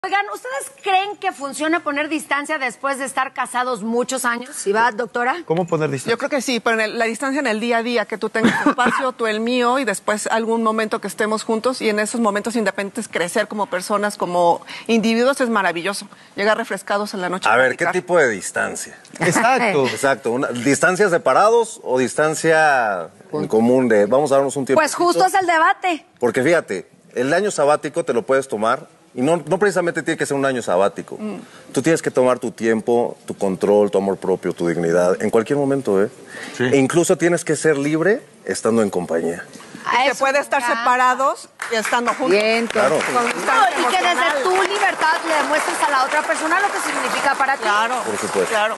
Oigan, ¿ustedes creen que funciona poner distancia después de estar casados muchos años? ¿Sí va, doctora? ¿Cómo poner distancia? Yo creo que sí, pero la distancia en el día a día, que tú tengas tu espacio, tú el mío, y después algún momento que estemos juntos, y en esos momentos independientes crecer como personas, como individuos, es maravilloso. Llegar refrescados en la noche. A ver, ¿qué tipo de distancia? Exacto. Exacto. ¿Distancias separados o distancia en común de vamos a darnos un tiempo? Pues justo es el debate. Porque fíjate, el año sabático te lo puedes tomar y no precisamente tiene que ser un año sabático. Tú tienes que tomar tu tiempo, tu control, tu amor propio, tu dignidad, en cualquier momento, ¿eh? Sí. E incluso tienes que ser libre estando en compañía. Se puede estar separados y estando juntos. Bien, Claro. Con No, distancia y que desde emocional. tu libertad le demuestres a la otra persona lo que significa para ti. Claro, Por supuesto. claro.